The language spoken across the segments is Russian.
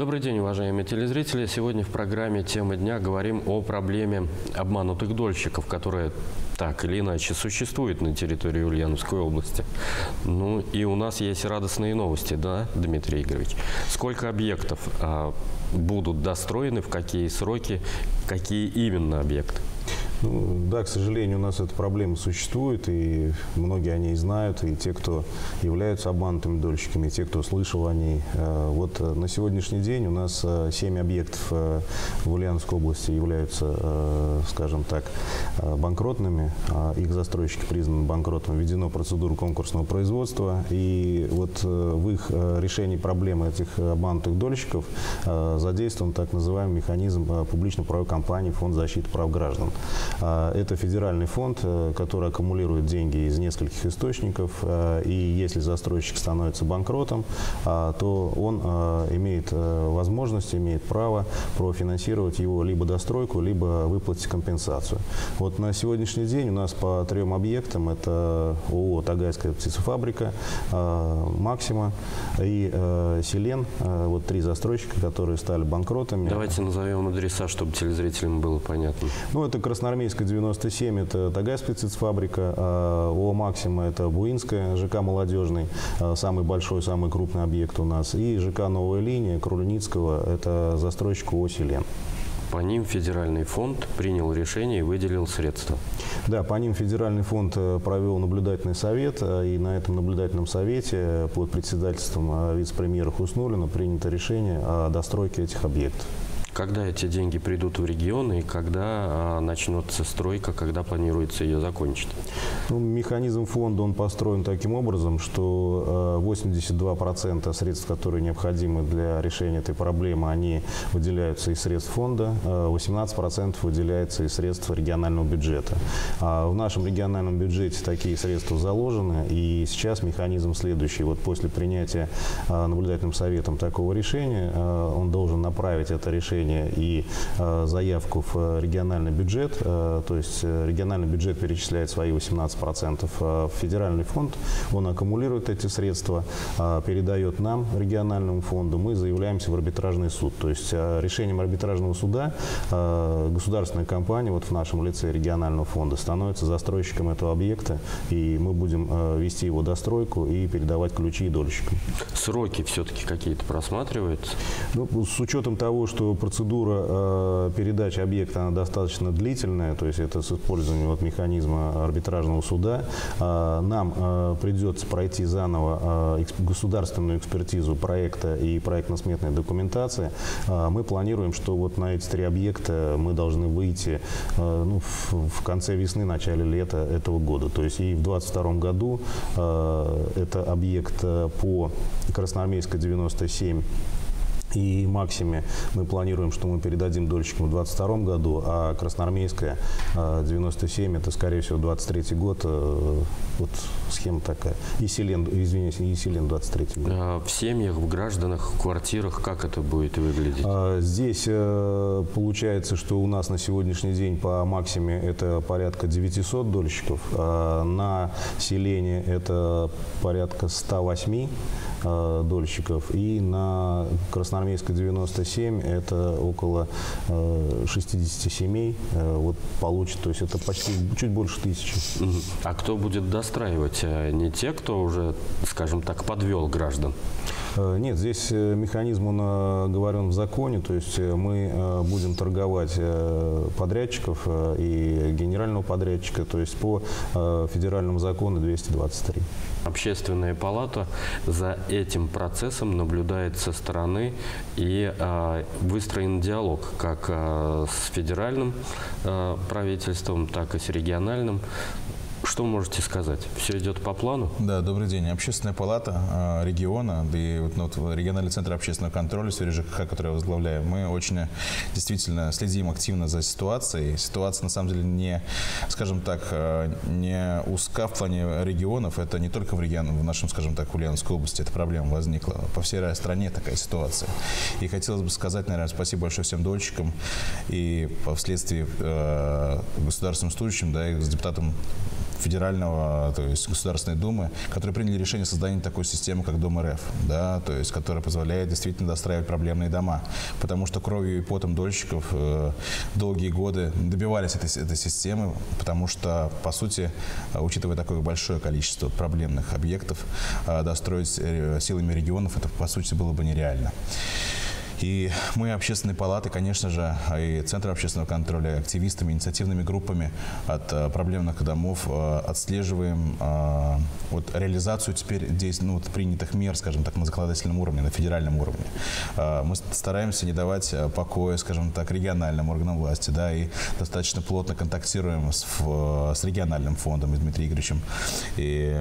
Добрый день, уважаемые телезрители. Сегодня в программе «Тема дня» говорим о проблеме обманутых дольщиков, которая так или иначе существует на территории Ульяновской области. Ну и у нас есть радостные новости, да, Дмитрий Игоревич? Сколько объектов будут достроены, в какие сроки, какие именно объекты? Да, к сожалению, у нас эта проблема существует, и многие о ней знают, и те, кто являются обманутыми дольщиками, и те, кто слышал о ней. Вот на сегодняшний день у нас 7 объектов в Ульяновской области являются, скажем так, банкротными. Их застройщики признаны банкротом, введена процедура конкурсного производства, и вот в их решении проблемы этих обманутых дольщиков задействован так называемый механизм публично-правовой компании «Фонд защиты прав граждан». Это федеральный фонд, который аккумулирует деньги из нескольких источников, и если застройщик становится банкротом, то он имеет возможность, имеет право профинансировать его либо достройку, либо выплатить компенсацию. Вот на сегодняшний день у нас по 3 объектам: это ООО «Тагайская птицефабрика», «Максима» и «Селен». Вот 3 застройщика, которые стали банкротами. Давайте назовем адреса, чтобы телезрителям было понятно. Ну, это Красноармейская, 97, это Тагайская птицефабрика, ООО «Максима» — это Буинская, ЖК «Молодежный», самый большой, самый крупный объект у нас, и ЖК «Новая линия» Крульницкого, это застройщик ООО «Селен». По ним федеральный фонд принял решение и выделил средства. Да, по ним федеральный фонд провел наблюдательный совет, и на этом наблюдательном совете под председательством вице-премьера Хуснуллина принято решение о достройке этих объектов. Когда эти деньги придут в регион и когда начнется стройка, когда планируется ее закончить? Ну, механизм фонда, он построен таким образом, что 82% средств, которые необходимы для решения этой проблемы, они выделяются из средств фонда, 18% выделяется из средств регионального бюджета. В нашем региональном бюджете такие средства заложены, и сейчас механизм следующий. Вот после принятия наблюдательным советом такого решения, он должен направить это решение и заявку в региональный бюджет, то есть региональный бюджет перечисляет свои 18% в федеральный фонд, он аккумулирует эти средства, передает нам, региональному фонду, мы заявляемся в арбитражный суд. То есть решением арбитражного суда государственная компания, вот в нашем лице регионального фонда, становится застройщиком этого объекта, и мы будем вести его достройку и передавать ключи дольщикам. Сроки все-таки какие-то просматриваются? Ну, с учетом того, что процедура передачи объекта она достаточно длительная, то есть это с использованием вот механизма арбитражного суда, нам придется пройти заново государственную экспертизу проекта и проектно-сметной документации. Мы планируем, что вот на эти 3 объекта мы должны выйти в конце весны, начале лета этого года. То есть и в 2022 году это объект по Красноармейской 97 и «Максиме» мы планируем, что мы передадим дольщикам в 2022 году, а Красноармейская 97 это, скорее всего, 2023 год. Вот схема такая. И «Селен», извиняюсь, и «Селен» 2023 год. В семьях, в гражданах, в квартирах как это будет выглядеть? Здесь получается, что у нас на сегодняшний день по «Максиме» это порядка 900 дольщиков, на «Селене» это порядка 108 дольщиков, и на Красноармейской 97 это около 60 семей вот получит, то есть это почти чуть больше 1000. А кто будет достраивать? Не те, кто уже, скажем так, подвел граждан? Нет, здесь механизм, он оговорен в законе, то есть мы будем торговать подрядчиков и генерального подрядчика, то есть по федеральному закону 223. Общественная палата за этим процессом наблюдает со стороны, и выстроен диалог как с федеральным правительством, так и с региональным. Что можете сказать? Все идет по плану? Да, добрый день. Общественная палата региона, да и вот региональный центр общественного контроля в сфере ЖКХ, который я возглавляю, мы очень действительно следим активно за ситуацией. Ситуация, на самом деле, не, скажем так, не узка в плане регионов. Это не только в нашем, скажем так, Ульяновской области эта проблема возникла. По всей стране такая ситуация. И хотелось бы сказать, наверное, спасибо большое всем дольщикам и вследствие государственным служащим, да, и с депутатом федерального, то есть Государственной Думы, которые приняли решение создания такой системы, как Дом РФ, да, то есть которая позволяет действительно достраивать проблемные дома, потому что кровью и потом дольщиков долгие годы добивались этой системы, потому что, по сути, учитывая такое большое количество проблемных объектов, достроить силами регионов, это, по сути, было бы нереально. И мы, общественные палаты, конечно же, и Центр общественного контроля, активистами, инициативными группами от проблемных домов отслеживаем вот реализацию теперь принятых мер, скажем так, на законодательном уровне, на федеральном уровне. Мы стараемся не давать покоя, скажем так, региональным органам власти, да, и достаточно плотно контактируем с региональным фондом и Дмитрием Игоревичем. И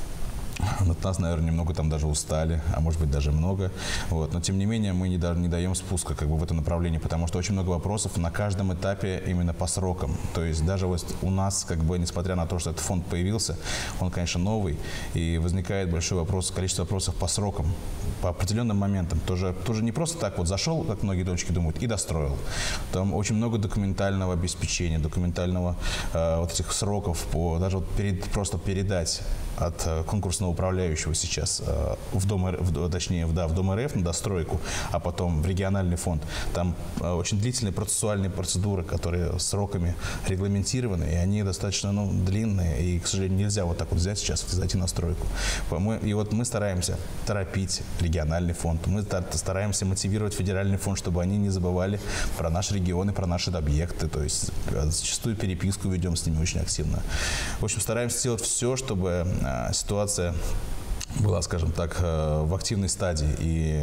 от нас, наверное, немного там даже устали, а может быть даже много. Вот. Но тем не менее мы не даем спуска как бы в этом направлении, потому что очень много вопросов на каждом этапе именно по срокам. То есть даже вот у нас, как бы, несмотря на то, что этот фонд появился, он, конечно, новый, и возникает большой вопрос, количество вопросов по срокам, по определенным моментам. Тоже не просто так вот зашел, как многие дольщики думают, и достроил. Там очень много документального обеспечения, документального вот этих сроков, даже вот просто передать от конкурсного управляющего сейчас в Дом РФ на достройку, а потом в региональный фонд. Там очень длительные процессуальные процедуры, которые сроками регламентированы, и они достаточно длинные, и, к сожалению, нельзя вот так вот взять сейчас и зайти на стройку. И вот мы стараемся торопить региональный фонд, мы стараемся мотивировать федеральный фонд, чтобы они не забывали про наш регион и про наши объекты, то есть зачастую переписку ведем с ними очень активно. В общем, стараемся сделать все, чтобы ситуация была, скажем так, в активной стадии и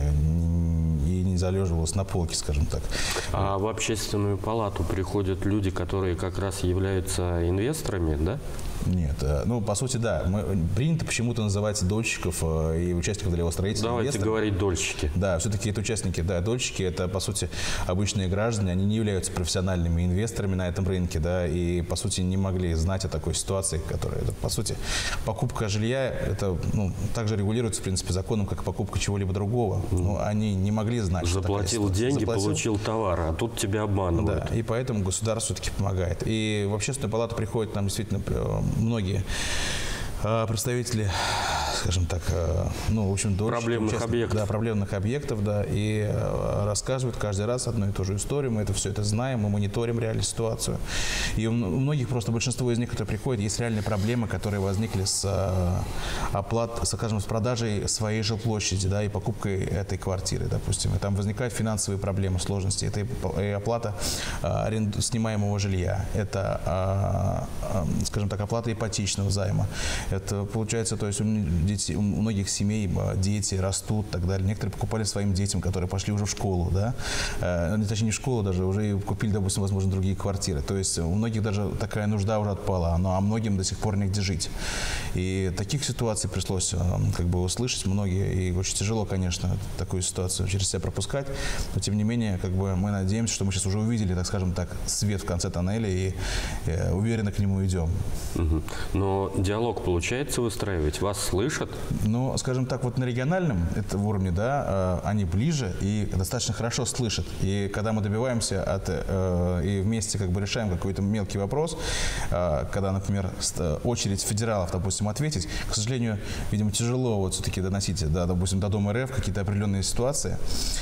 не залеживалась на полке, скажем так. А в общественную палату приходят люди, которые как раз являются инвесторами, да? Нет, по сути, да. Принято почему-то называть дольщиков и участников долевого строительства. Давайте говорить дольщики. Да, все-таки это участники, да, дольщики, это, по сути, обычные граждане, они не являются профессиональными инвесторами на этом рынке, да, и, по сути, не могли знать о такой ситуации, которая, по сути, покупка жилья, это, также регулируется, в принципе, законом, как и покупка чего-либо другого. Они не могли знать, заплатил деньги, получил товар, а тут тебя обманывают. Да, и поэтому государство все-таки помогает. И в общественную палату приходят нам действительно многие представители, скажем так, в общем, проблемных объектов. Да, проблемных объектов, да, и рассказывают каждый раз одну и ту же историю. Мы все это знаем, мы мониторим реальную ситуацию. И у многих, просто большинство из них, которые приходят, есть реальные проблемы, которые возникли с продажей своей жилплощади, да, и покупкой этой квартиры, допустим. И там возникают финансовые проблемы, сложности. Это и оплата снимаемого жилья, это, скажем так, оплата ипотечного займа. Это получается, то есть у многих семей дети растут и так далее. Некоторые покупали своим детям, которые пошли уже в школу, да, точнее не в школу даже, уже купили, допустим, возможно, другие квартиры. То есть у многих даже такая нужда уже отпала, а многим до сих пор негде жить. И таких ситуаций пришлось как бы услышать многие, и очень тяжело, конечно, такую ситуацию через себя пропускать, но тем не менее, как бы мы надеемся, что мы сейчас уже увидели, так скажем так, свет в конце тоннеля и уверенно к нему идем. Но диалог получается выстраивать? Вас слышат? Скажем так, вот на региональном уровне, да, они ближе и достаточно хорошо слышат. И когда мы добиваемся и вместе как бы решаем какой-то мелкий вопрос, когда, например, очередь федералов, допустим, ответить, к сожалению, видимо, тяжело вот все-таки доносить, да, допустим, до Дома РФ какие-то определенные ситуации.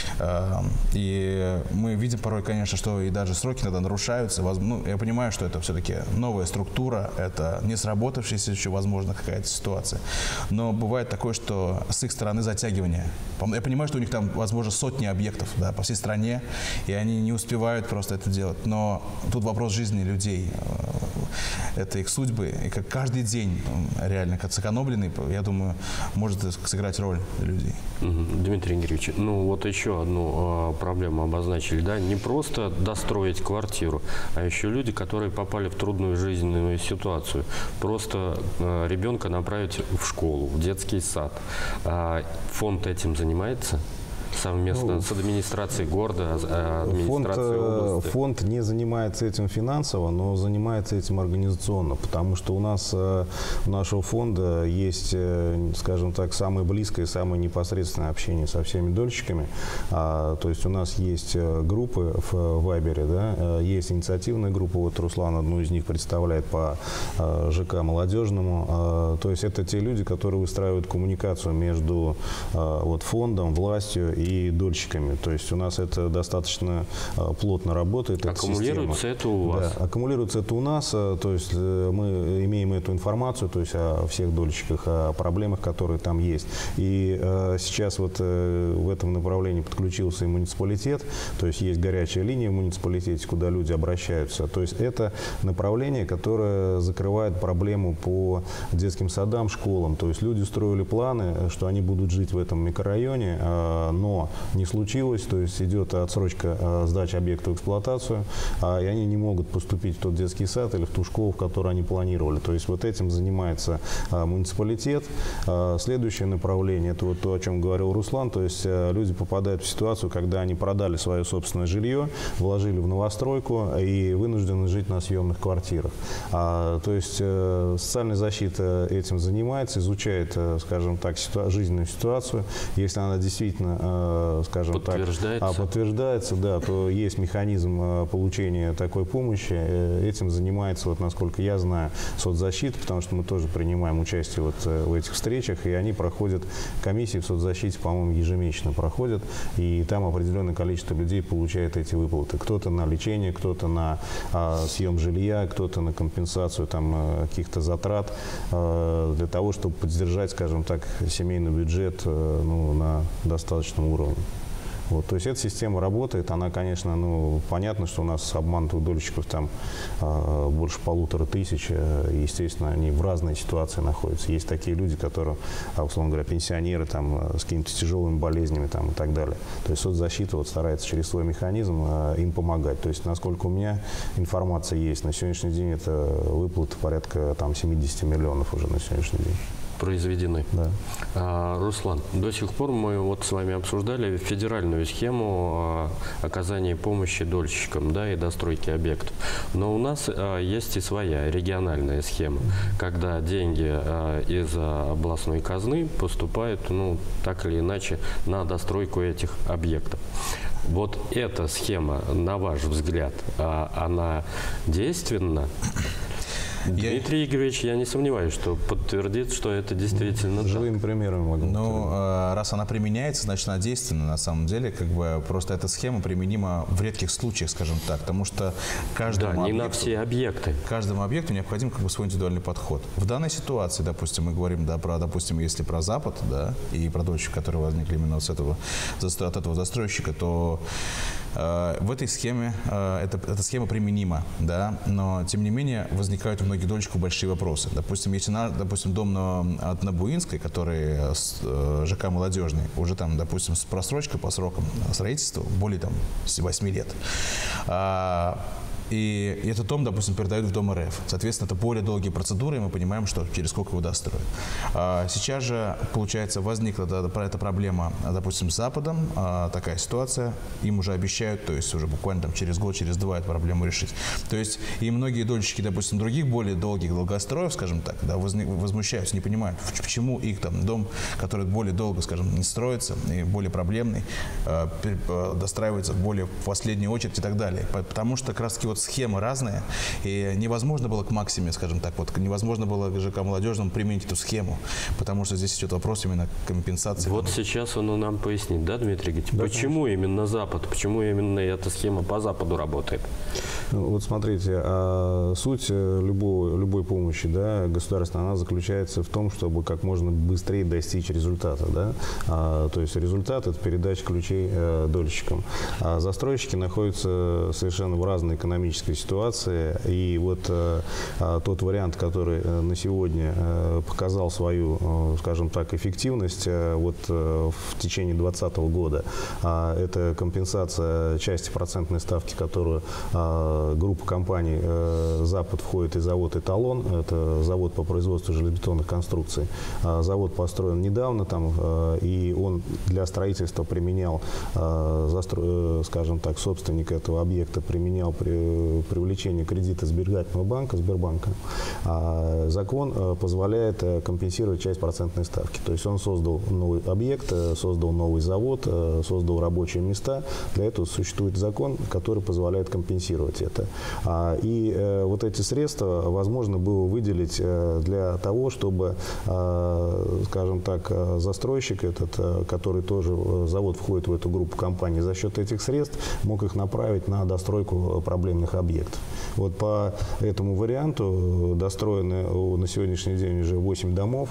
И мы видим порой, конечно, что и даже сроки иногда нарушаются. Я понимаю, что это все-таки новая структура, это не сработавшаяся еще, возможно, какая-то ситуация. Но бывает такое, что с их стороны затягивание. Я понимаю, что у них там, возможно, сотни объектов, да, по всей стране, и они не успевают просто это делать. Но тут вопрос жизни людей. Это их судьбы. И как каждый день реально как сэкономленный, я думаю, может сыграть роль для людей. Дмитрий Игоревич, вот еще одну проблему обозначили, да, не просто достроить квартиру, а еще люди, которые попали в трудную жизненную ситуацию. Просто ребенка направить в школу, в детский сад. Фонд этим занимается? совместно с администрацией города, администрацией области? Фонд не занимается этим финансово, но занимается этим организационно, потому что у нас, у нашего фонда есть, скажем так, самое близкое и самое непосредственное общение со всеми дольщиками. То есть у нас есть группы в Вайбере, да, есть инициативная группа, вот Руслан одну из них представляет по ЖК молодежному. То есть это те люди, которые выстраивают коммуникацию между вот фондом, властью и дольщиками. То есть у нас это достаточно плотно работает. Аккумулируется это у вас? Да, аккумулируется это у нас. То есть мы имеем эту информацию, то есть о всех дольщиках, о проблемах, которые там есть. И сейчас вот в этом направлении подключился и муниципалитет. То есть есть горячая линия в муниципалитете, куда люди обращаются. То есть это направление, которое закрывает проблему по детским садам, школам. То есть люди строили планы, что они будут жить в этом микрорайоне, но не случилось. То есть идет отсрочка сдачи объекта в эксплуатацию, и они не могут поступить в тот детский сад или в ту школу, в которую они планировали. То есть вот этим занимается муниципалитет. Следующее направление, это вот то, о чем говорил Руслан, то есть люди попадают в ситуацию, когда они продали свое собственное жилье, вложили в новостройку и вынуждены жить на съемных квартирах. То есть социальная защита этим занимается, изучает, скажем так, жизненную ситуацию. Если она действительно, скажем подтверждается, да, то есть механизм получения такой помощи. Этим занимается, вот, насколько я знаю, соцзащита, потому что мы тоже принимаем участие вот в этих встречах, и они проходят, комиссии в соцзащите, по-моему, ежемесячно проходят, и там определенное количество людей получает эти выплаты. Кто-то на лечение, кто-то на съем жилья, кто-то на компенсацию там каких-то затрат для того, чтобы поддержать, скажем так, семейный бюджет на достаточном уровне. Вот, то есть эта система работает, она, конечно, понятно, что у нас обманутых дольщиков там больше 1500, естественно, они в разной ситуации находятся. Есть такие люди, которые, условно говоря, пенсионеры там, с какими-то тяжелыми болезнями там, и так далее. То есть соцзащита вот старается через свой механизм им помогать. То есть, насколько у меня информация есть, на сегодняшний день это выплаты порядка там, 70 миллионов уже на сегодняшний день. Произведены. Да. Руслан, до сих пор мы вот с вами обсуждали федеральную схему оказания помощи дольщикам, да, и достройки объектов. Но у нас есть и своя региональная схема, когда деньги из областной казны поступают, так или иначе, на достройку этих объектов. Вот эта схема, на ваш взгляд, она действенна? Дмитрий Игоревич, я не сомневаюсь, что подтвердит, что это действительно живыми примерами могу. Раз она применяется, значит, она действенна на самом деле. Просто эта схема применима в редких случаях, скажем так, потому что каждому не на все объекты. Каждому объекту необходим свой индивидуальный подход. В данной ситуации, допустим, мы говорим, если про Запад, да, и про дольщиков, которые возникли именно от этого застройщика, то в этой схеме эта схема применима, да, но тем не менее возникают у многих дольщиков большие вопросы. Допустим, если дом на Буинской, который ЖК молодежный, уже там, допустим, с просрочкой по срокам строительства более 8 лет. И этот дом, допустим, передают в Дом РФ. Соответственно, это более долгие процедуры, и мы понимаем, что через сколько его достроят. Сейчас же, получается, возникла эта проблема, допустим, с Западом, такая ситуация. Им уже обещают, то есть уже буквально через год, через два эту проблему решить. То есть и многие дольщики, допустим, других более долгих долгостроев, скажем так, да, возмущаются, не понимают, почему их там дом, который более долго, скажем, не строится, и более проблемный, достраивается в последнюю очередь и так далее. Потому что как раз таки схемы разные, и невозможно было к Максиме, скажем так, невозможно было к ЖК молодежному применить эту схему, потому что здесь идет вопрос именно компенсации. Вот сейчас он нам пояснит, да, Дмитрий Ильич, почему именно Запад, почему именно эта схема по Западу работает? Вот смотрите, суть любой помощи, да, государственной, она заключается в том, чтобы как можно быстрее достичь результата, да, то есть результат – это передача ключей дольщикам. Застройщики находятся совершенно в разной экономической экономической ситуации. И вот тот вариант, который на сегодня показал свою, скажем так, эффективность вот в течение 2020 года, это компенсация части процентной ставки, которую группа компаний «Запад» входит и завод «Эталон». Это завод по производству железобетонных конструкций. Завод построен недавно там, и он для строительства применял, скажем так, собственник этого объекта применял привлечение кредита сберегательного банка, Сбербанка. Закон позволяет компенсировать часть процентной ставки. То есть он создал новый объект, создал новый завод, создал рабочие места. Для этого существует закон, который позволяет компенсировать это. И вот эти средства возможно было выделить для того, чтобы, скажем так, застройщик этот, который тоже, завод входит в эту группу компаний, за счет этих средств мог их направить на достройку проблемных объектов. Вот по этому варианту достроены на сегодняшний день уже 8 домов,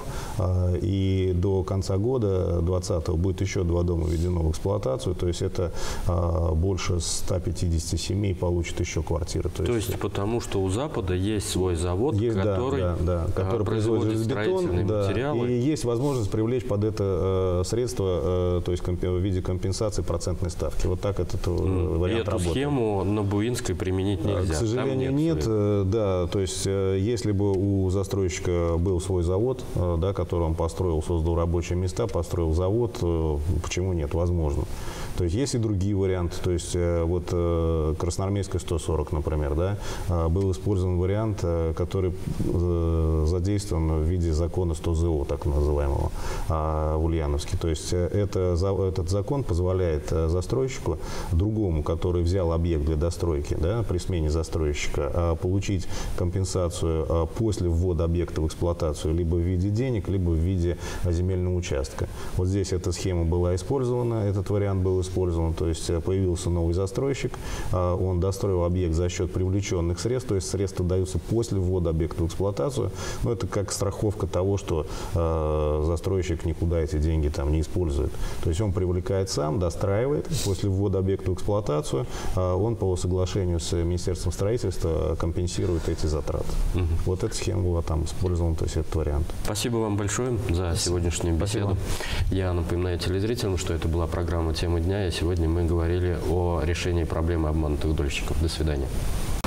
и до конца года 2020 будет еще 2 дома введено в эксплуатацию, то есть это больше 150 семей получат еще квартиры. То есть потому что у Запада есть свой завод, есть, который производит железобетон, материалы. И есть возможность привлечь под это средства, то есть в виде компенсации процентной ставки. Вот так этот вариант работает. И эту схему на Буинской применить нельзя? К сожалению, нет. Да, то есть если бы у застройщика был свой завод, да, который он построил, создал рабочие места, построил завод, почему нет? Возможно. То есть есть и другие варианты. То есть вот Красноармейская 140, например, да, был использован вариант, который задействован в виде закона 100 ЗО, так называемого, в Ульяновске. То есть этот закон позволяет застройщику, другому, который взял объект для достройки, да, при смене застройщика, получить компенсацию после ввода объекта в эксплуатацию либо в виде денег, либо в виде земельного участка. Вот здесь эта схема была использована, этот вариант был использован, то есть появился новый застройщик, он достроил объект за счет привлеченных средств, то есть средства даются после ввода объекта в эксплуатацию, но это как страховка того, что застройщик никуда эти деньги там не использует. То есть он привлекает сам, достраивает, после ввода объекта в эксплуатацию он по соглашению с Министерством строительства компенсирует эти затраты. Вот эта схема была там использована, то есть этот вариант. Спасибо вам большое за сегодняшнюю беседу. Я напоминаю телезрителям, что это была программа «Тема дня», и сегодня мы говорили о решении проблемы обманутых дольщиков. До свидания.